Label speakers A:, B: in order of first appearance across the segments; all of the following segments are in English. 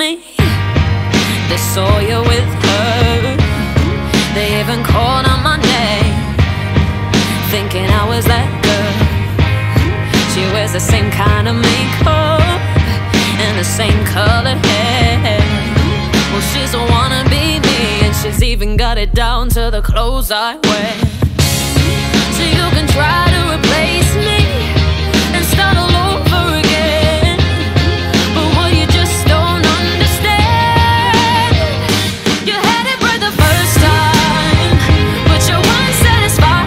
A: me. They saw you with her. They even called on my name, thinking I was that girl. She wears the same kind of makeup and the same colored hair. Well, she's a wannabe me, and she's even got it down to the clothes I wear. So you can try to replace me and start all over again, but what you just don't understand, you had it right the first time, but you weren't satisfied.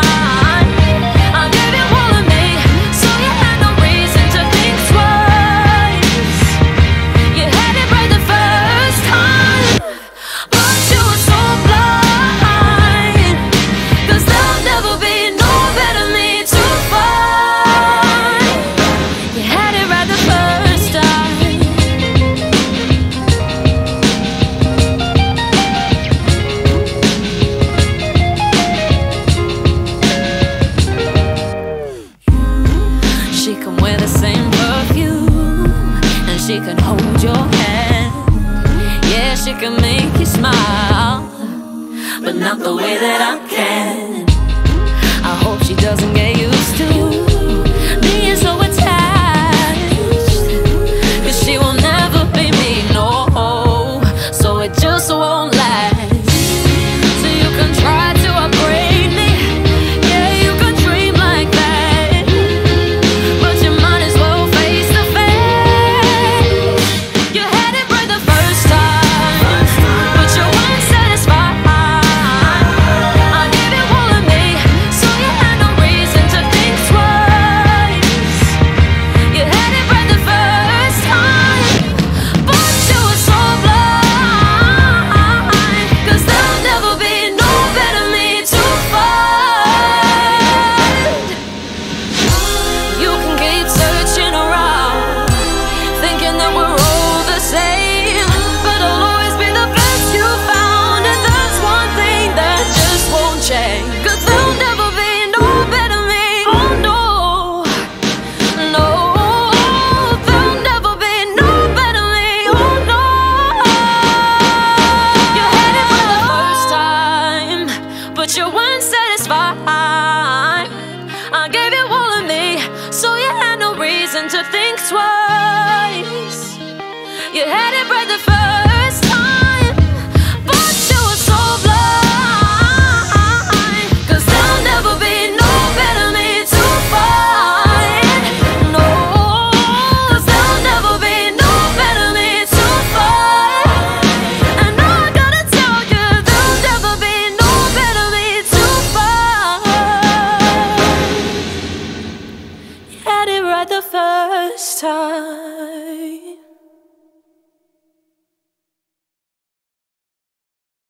A: I gave you all of me, so you had no reason to think twice. You had it right the first time, but you were so blind, 'cause there'll never be no better me to find. You had it right the first time. She can wear the same perfume, and she can hold your hand. Yeah, she can make you smile, but not the way that I can.